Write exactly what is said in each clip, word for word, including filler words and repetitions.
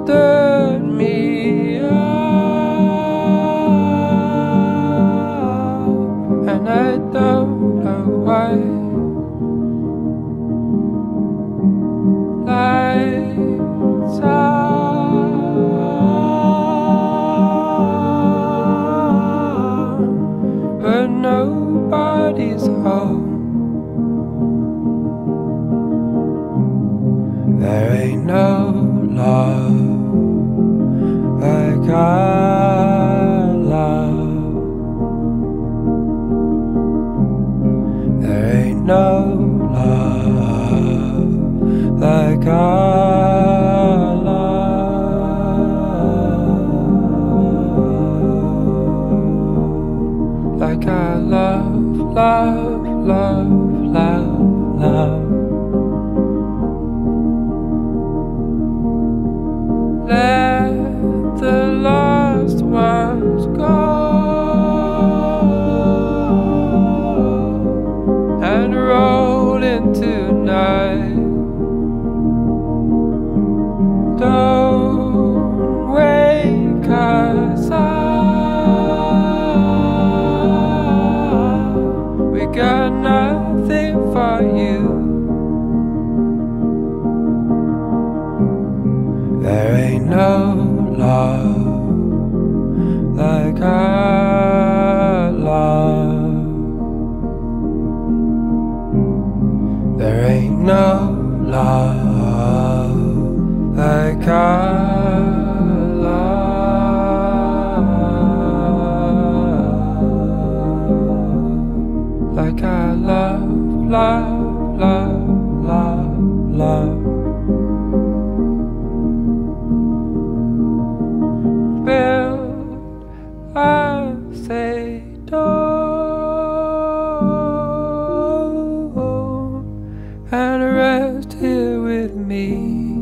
stood me up, and I don't know why. Lights on, but nobody's home. There ain't no love like our love. There ain't no love like our love. Like our love, love, love, love, love. Let the lost ones go and roll into night. Don't wake us up. We got nothing for you. There ain't no love like our love. There ain't no love like our love. Like our love, love, love, love, love. Build a safe door and rest here with me.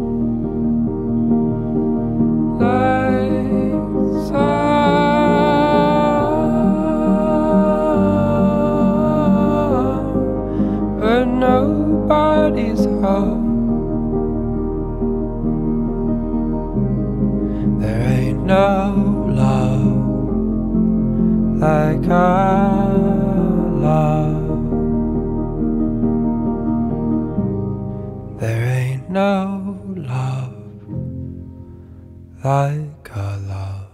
Lights on, but nobody's home. There ain't no love like our love. There ain't no love like our love.